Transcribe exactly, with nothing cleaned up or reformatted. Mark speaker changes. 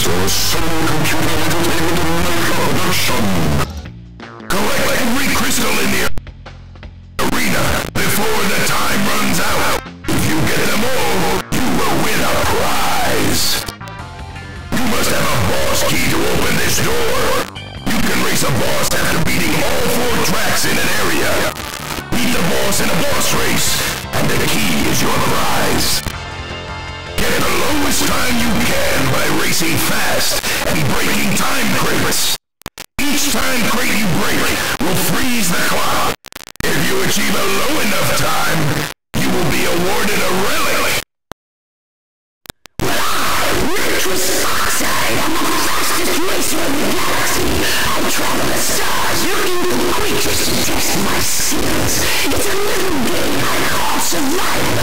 Speaker 1: or some computer entertainment and production. Collect every crystal in the arena before the time runs out. If you get them all, you will win a prize. You must have a boss key to open this door. You can race a boss after beating all four tracks in an area. Beat the boss in a boss race, and the key is your prize. Get the lowest time you can by racing fast and breaking time crates. Each time crate you break will freeze the clock. If you achieve a low enough time, you will be awarded a relic. ePSXe, I'm the fastest racer in the galaxy. I travel the stars looking for creatures to test my skills. It's a little game I call survival.